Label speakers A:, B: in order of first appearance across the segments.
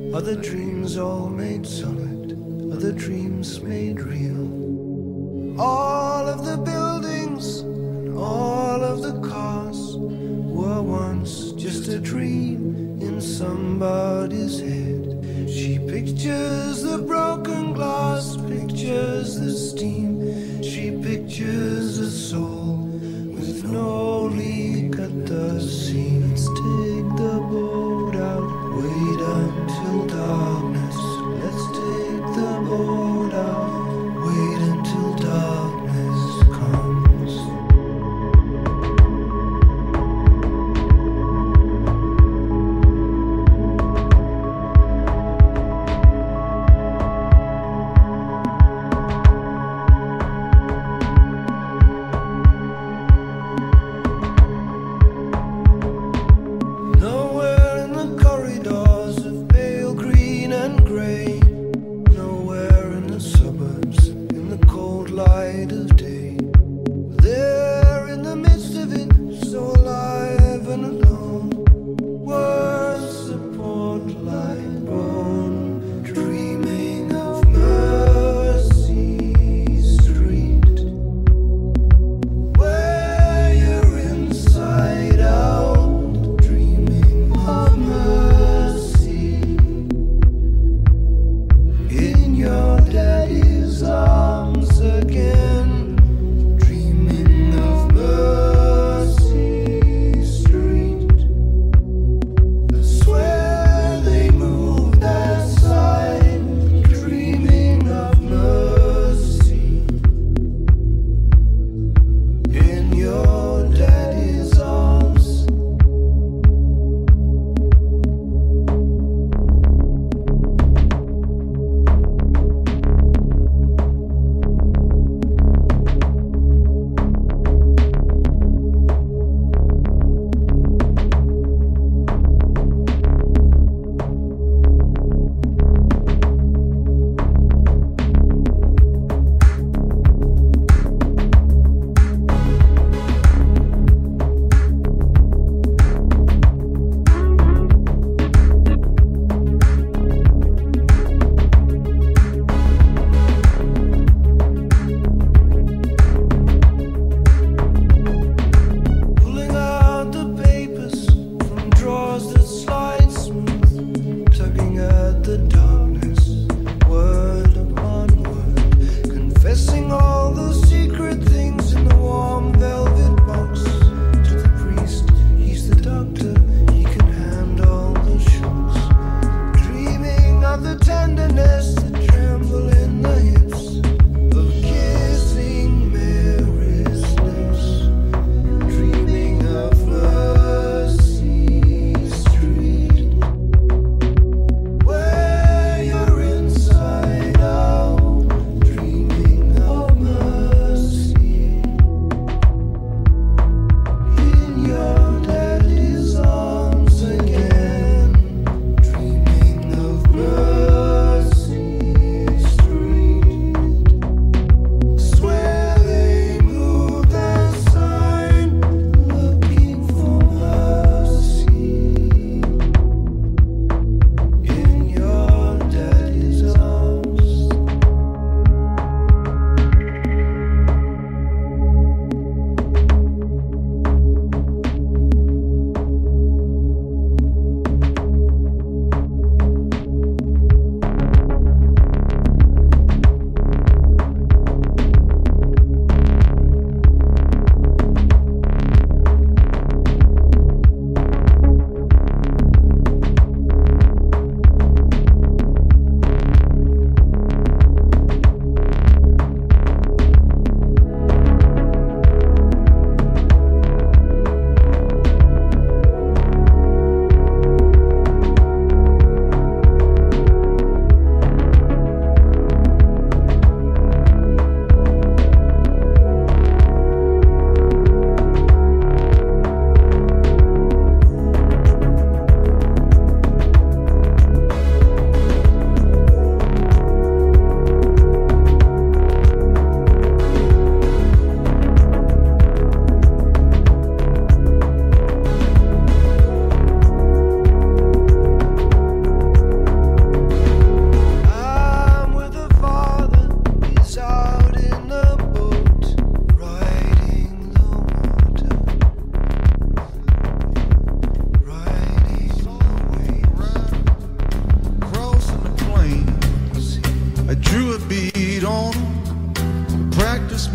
A: Are the dreams all made solid? Are the dreams made real? All of the buildings and all of the cars were once just a dream in somebody's head. She pictures the broken glass, pictures the steam. She pictures a soul with no leak at the seam. Let's take the boat out, wait until darkness. Let's take the boat out, wait until darkness comes. Nowhere in the corridors of pale green and grey, nowhere in the suburbs in the cold light of day. There in the midst of it, so alive and alone, words support like bone, dreaming of Mercy Street, where you're inside out, dreaming of mercy in your daddy's arms again, dreaming of Mercy Street. I swear they moved that side, dreaming of mercy in your daddy's arms. Pulling out the papers from drawers that slide smooth, tugging at the darkness, word upon word, confessing all the secret things in the warm velvet box. To the priest, he's the doctor, he can handle the shocks. Dreaming of the tenderness that tremble in the hips of kissing Mary's lips. Dreaming of Mercy Street, where you're inside out, dreaming of mercy in your daddy's arms again, dreaming of mercy.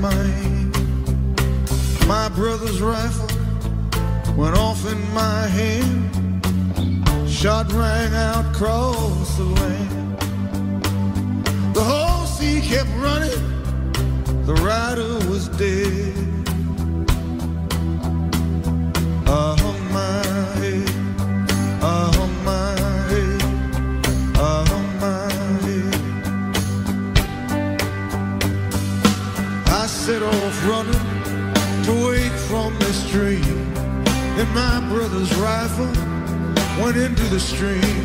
A: my aim. My brother's rifle went off in my hand. Shot rang out across the land. The whole sea kept running. The rider was dead. I hung my head. I hung my head. I hung my head. I set off running to wake from this dream, and my brother's rifle went into the stream.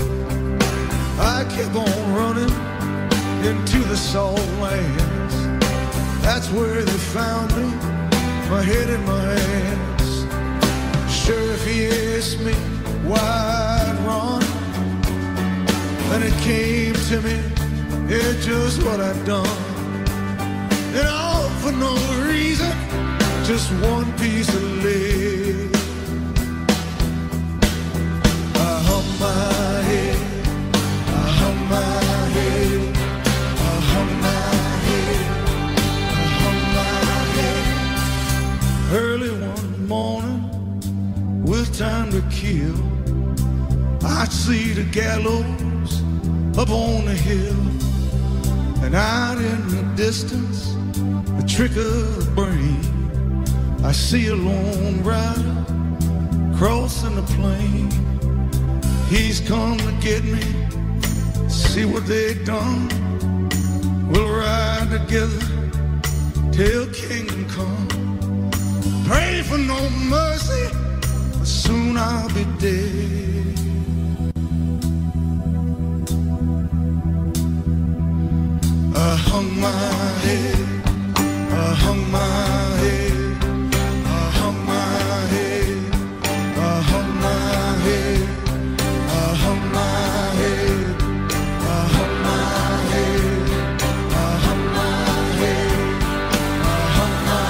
A: I kept on running into the salt lands. That's where they found me, my head in my hands. Sure, if he asked me why I'd run, then it came to me, yeah, just what I'd done. And all for no reason, just one piece of lead. I hung my head, I hung my head, I hung my head, I hung my head. Early one morning, with time to kill, I'd see the gallows up on the hill, and out in the distance, the trick of the brain, I see a lone rider crossing the plain. He's come to get me, see what they done. We'll ride together till kingdom come. Pray for no mercy, but soon I'll be dead. I hung my head, I hung my head, I hung my head, I hung my head, I hung my head, I hung my head, I hung my head, I hung my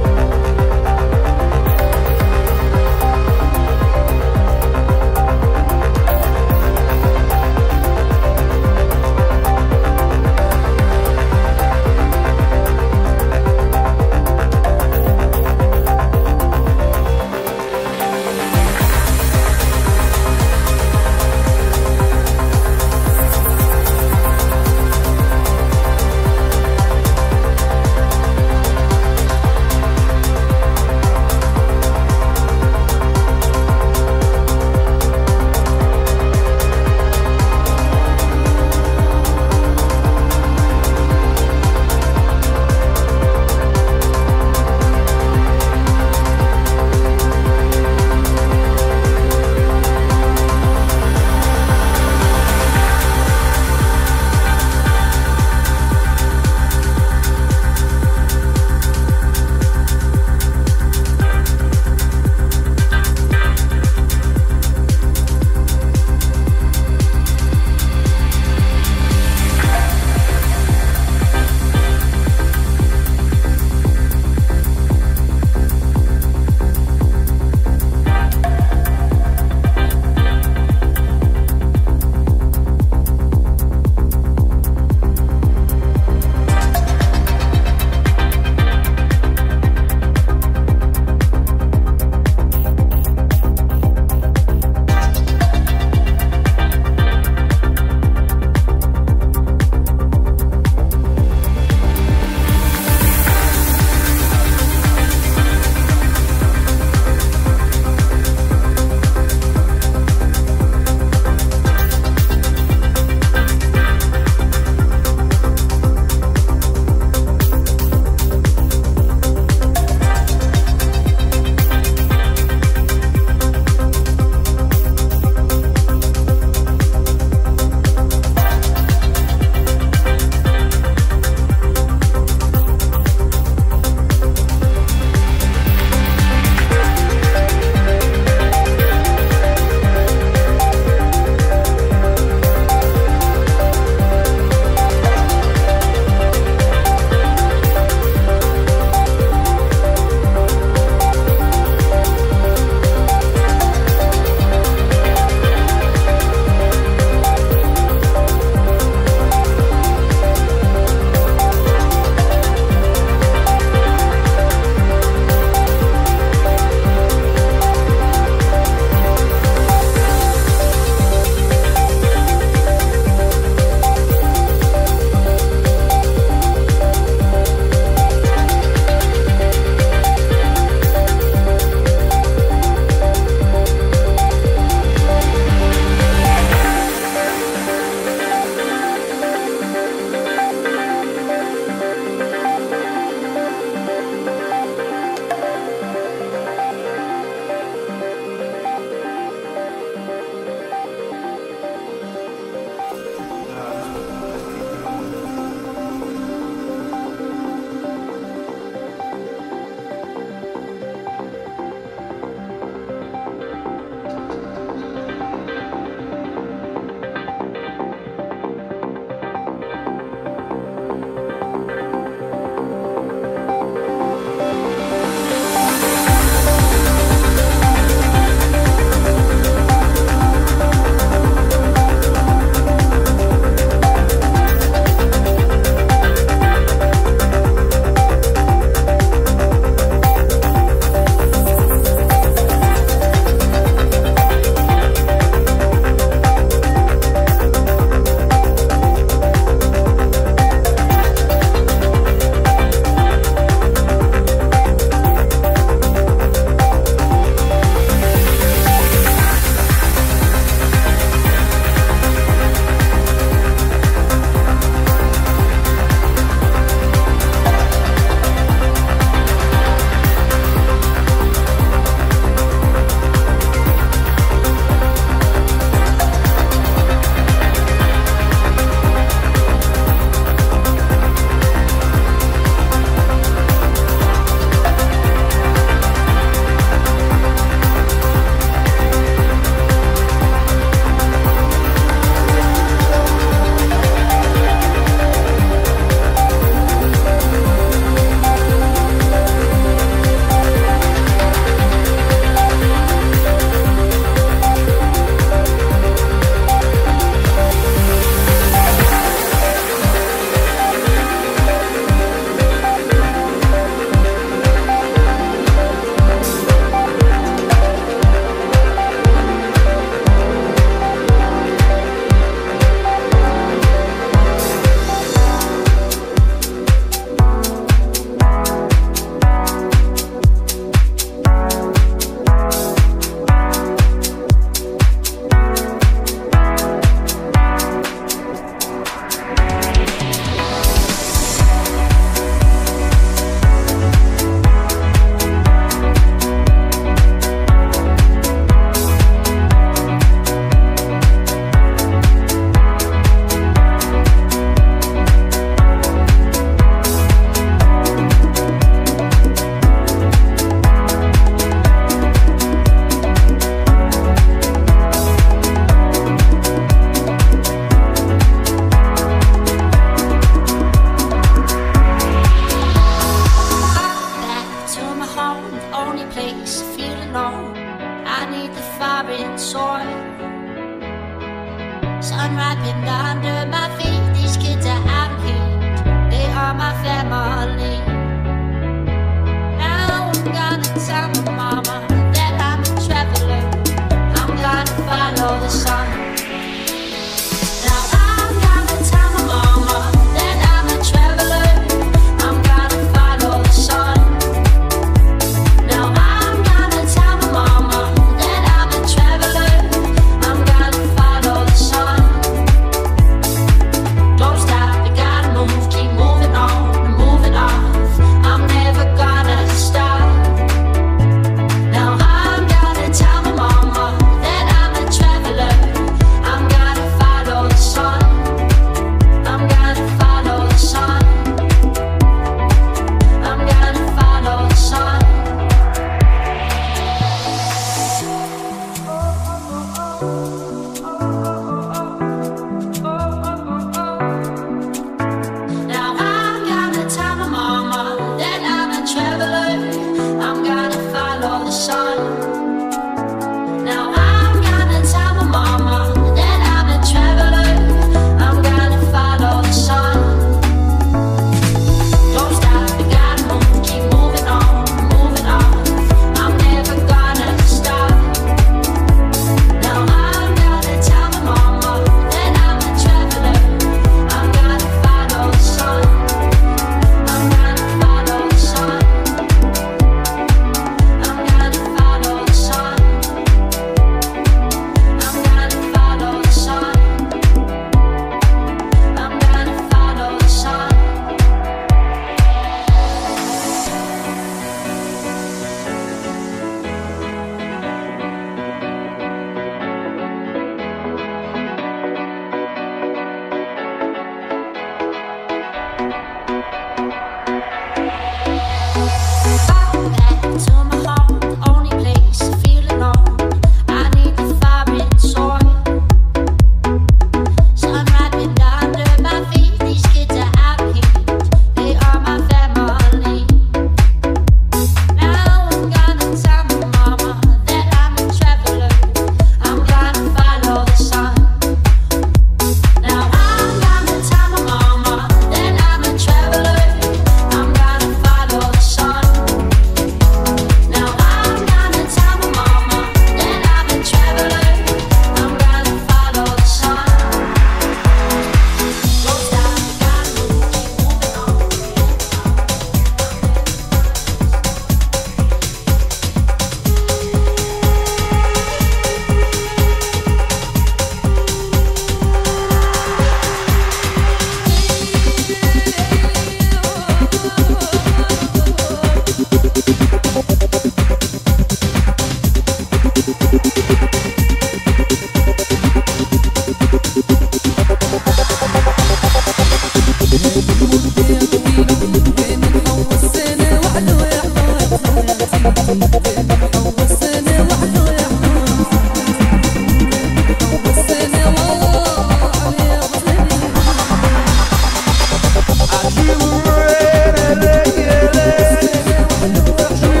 A: I dream of rain,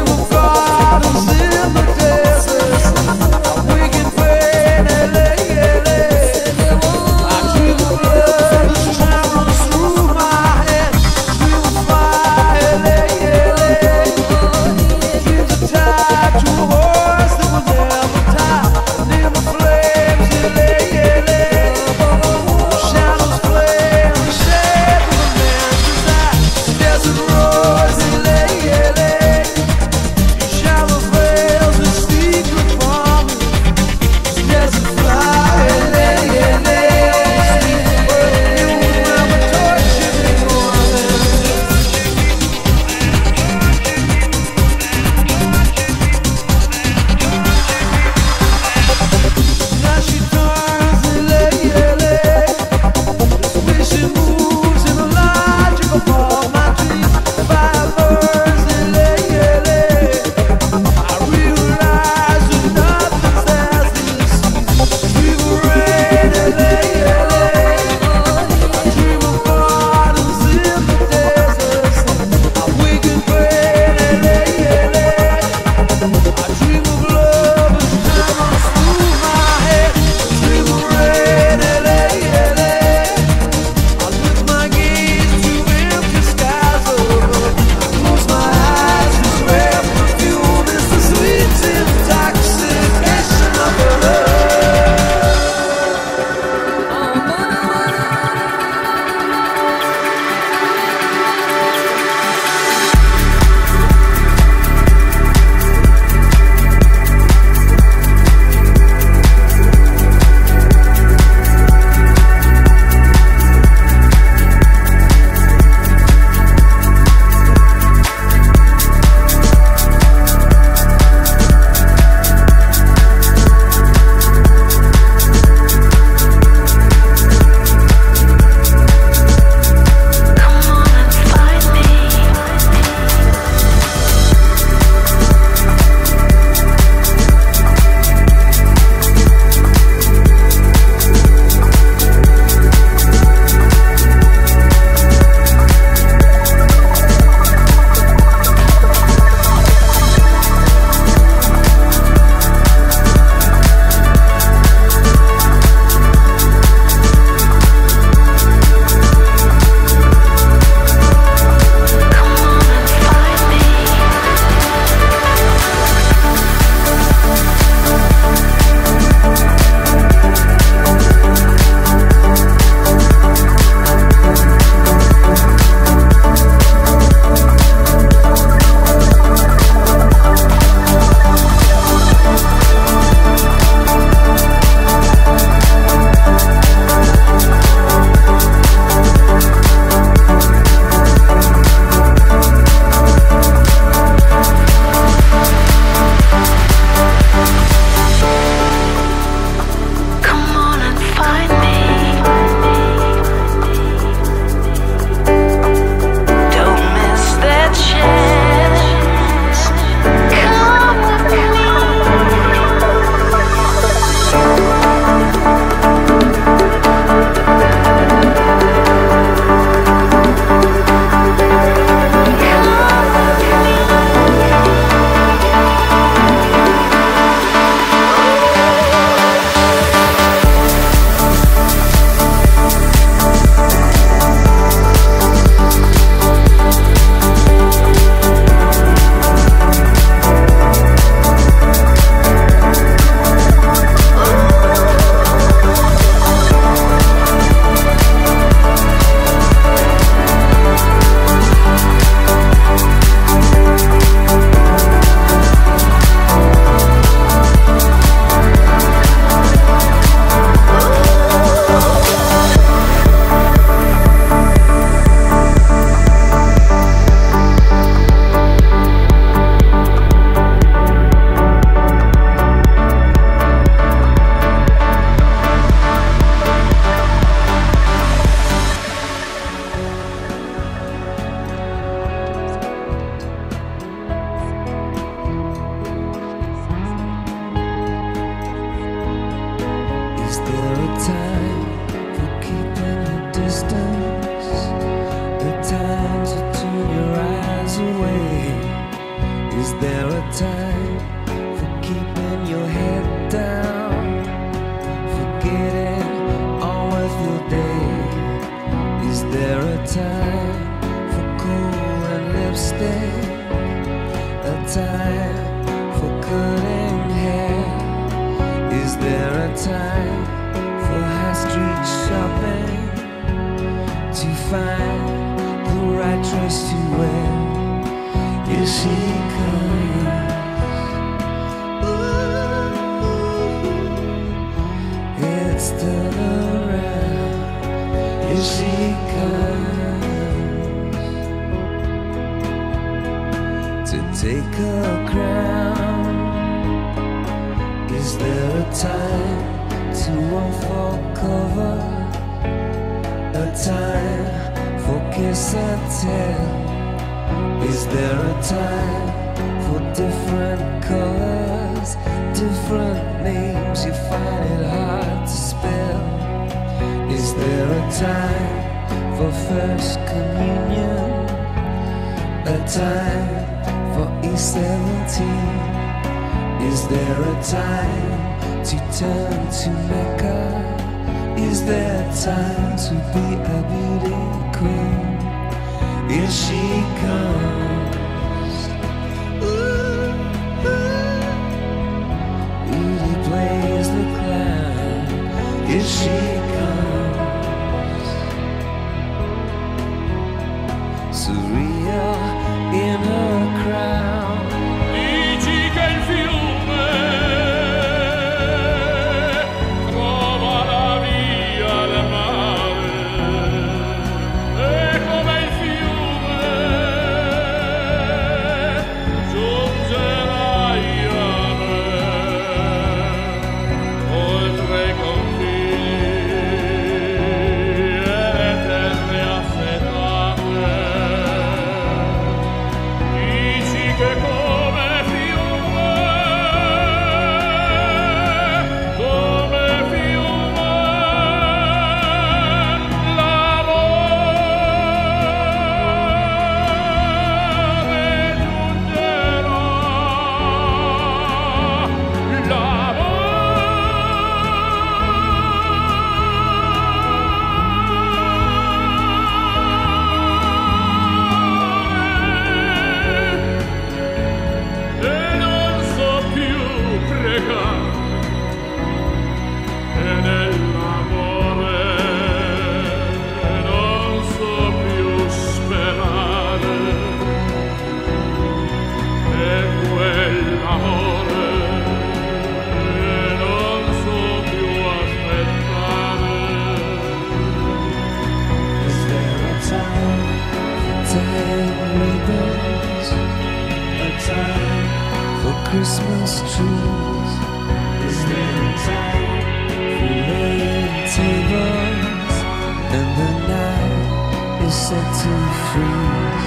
A: Is there a time for keeping your head down, forgetting all of your day? Is there a time for cool and lipstick, a time for cutting hair? Is there a time for high street shopping to find the right dress to wear? Here she comes, ooh, it's turned around. Here she comes to take her crown. Is there a time to unfold cover, a time for kiss and tell? Is there a time for different colors, different names you find it hard to spell? Is there a time for first communion, a time for E17? Is there a time to turn to Mecca? Is there time to be a beauty queen? Here she comes, ooh, beauty plays the clown. Here she comes, surreal in her crown.
B: Dici che il fiume trova la via al mare, e come il fiume giungerai a me, oltre i confini e le terre affetate. Dici che come fiume l'amore giungerà, e non so più pregare, e nell'amore non so più sperare, e quell'amore non so più aspettare.
A: Is there a time for tying ribbons, a time for Christmas trees? Is there a time for laying tables, and the night is set to freeze?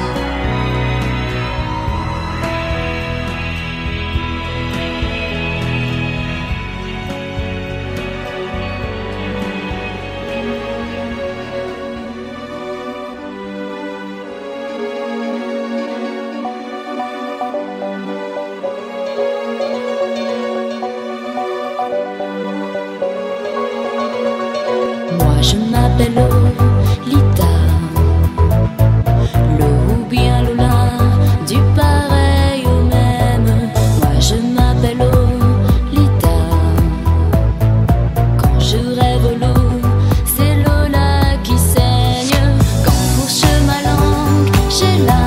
C: Moi je m'appelle Lolita, Lo ou bien Lola, du pareil au même. Moi je m'appelle Lolita, quand je rêve l'eau, c'est Lola qui saigne. Quand fourche ma langue, j'ai là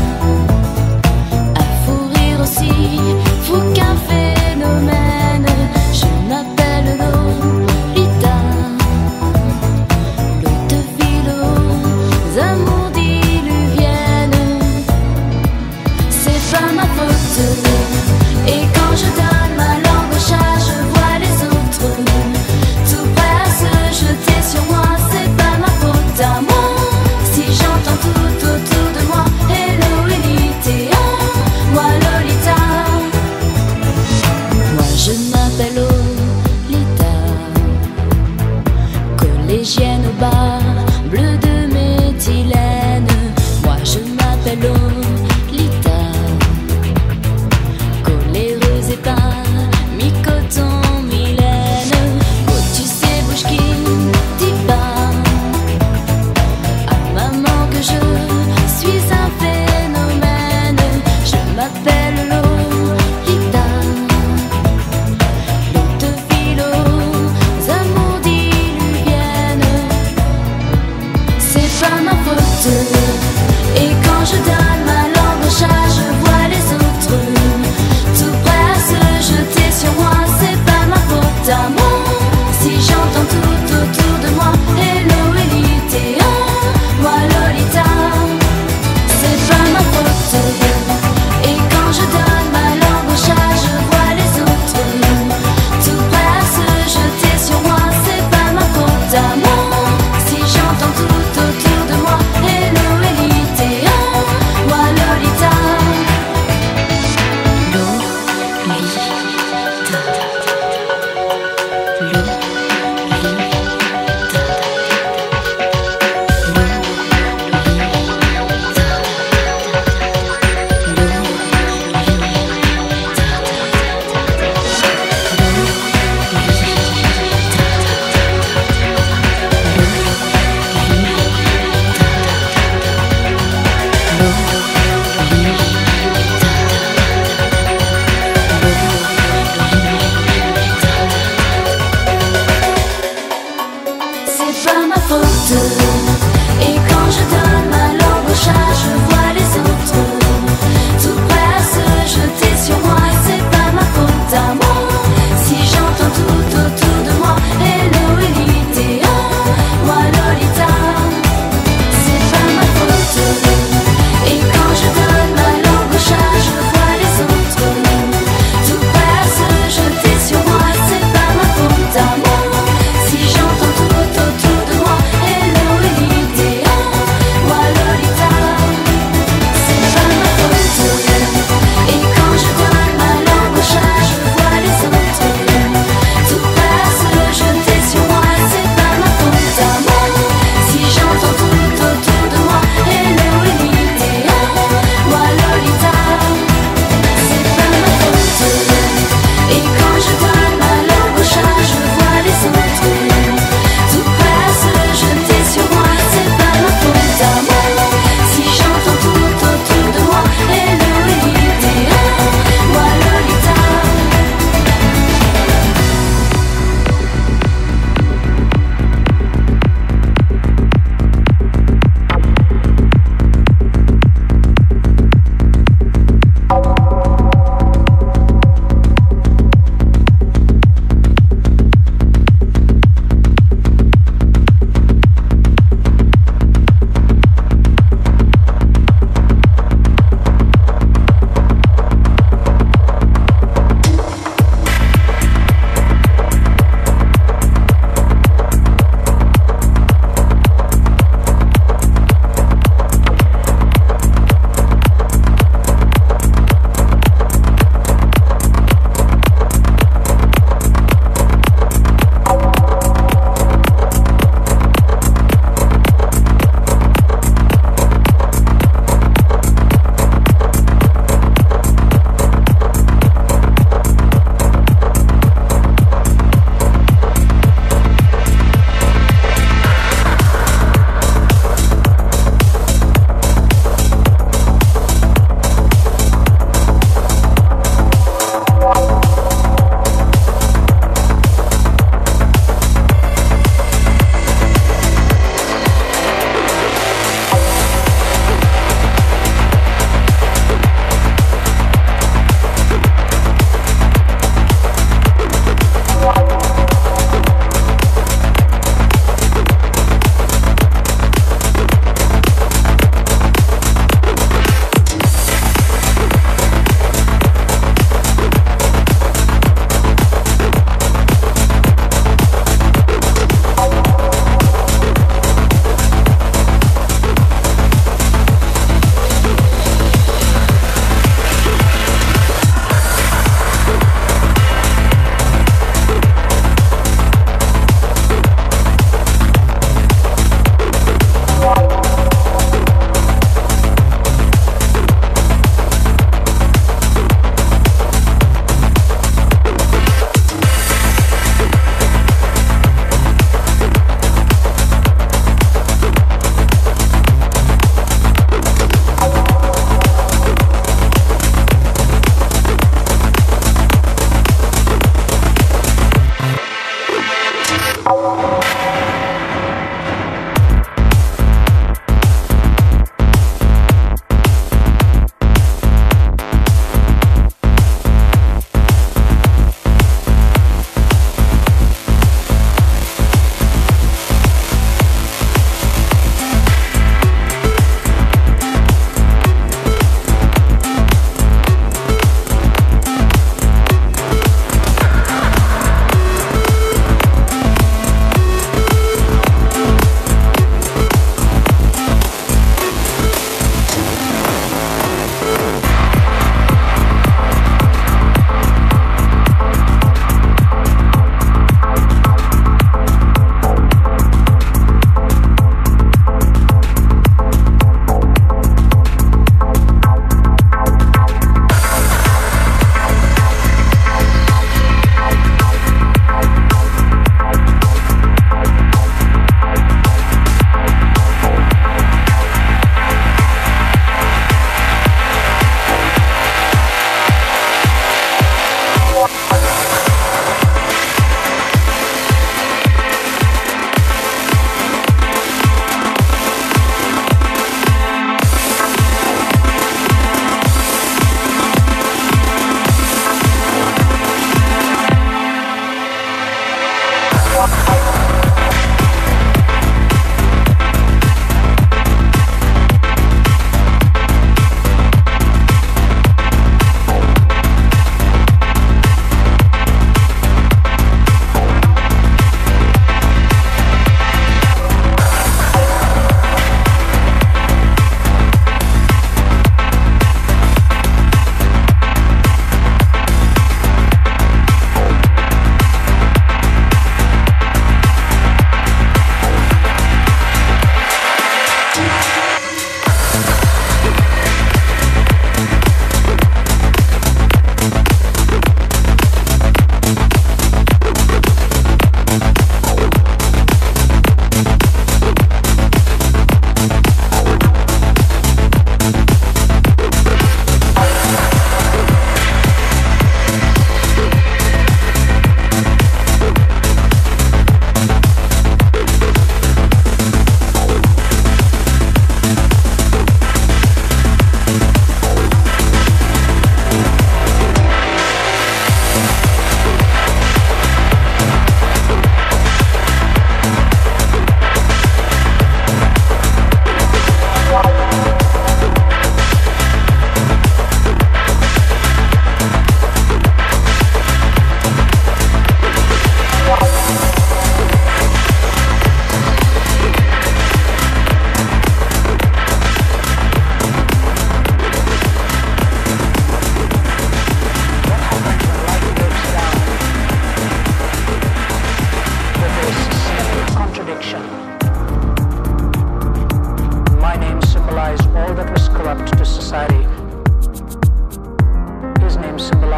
C: un fou rire aussi, fou qu'un phénomène. Je m'appelle Lolita, l'eau de ville aux amours diluviennes. C'est pas ma faute, et quand je donne ma langue au chat, je vois les autres tout prêts à se jeter sur moi. C'est pas ma faute à moi si j'entends tout autour de moi hello Elita, moi Lolita. Moi je m'appelle Lolita, collégienne au bar, bleu de méthylène. Moi je m'appelle Lolita,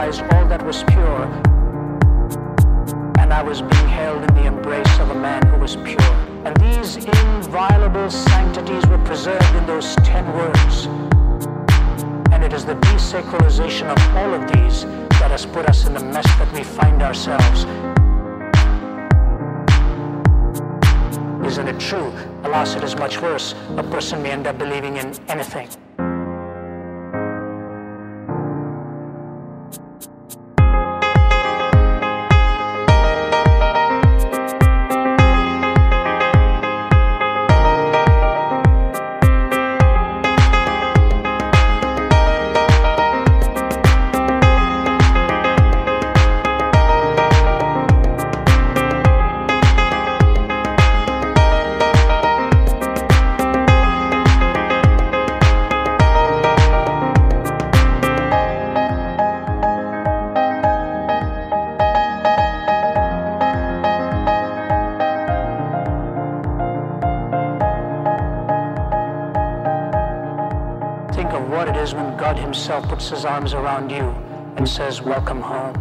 D: symbolized all that was pure, and I was being held in the embrace of a man who was pure. And these inviolable sanctities were preserved in those 10 words. And it is the desacralization of all of these that has put us in the mess that we find ourselves. Isn't it true? Alas, it is much worse. A person may end up believing in anything. Think of what it is when God Himself puts His arms around you and says, "Welcome home."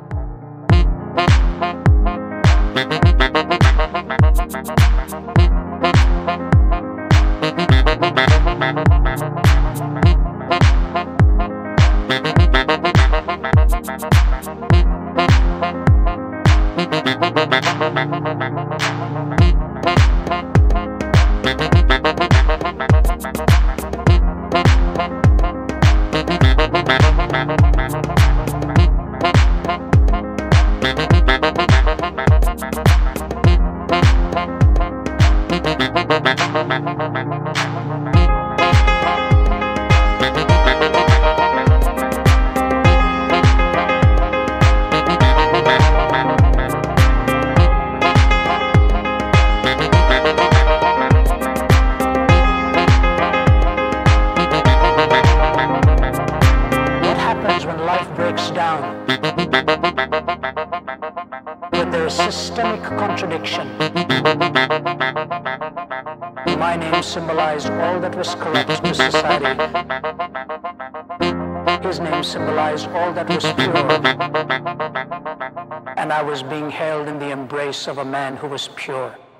D: When life breaks down, when there is systemic contradiction. My name symbolized all that was corrupt to society. His name symbolized all that was pure. And I was being held in the embrace of a man who was pure.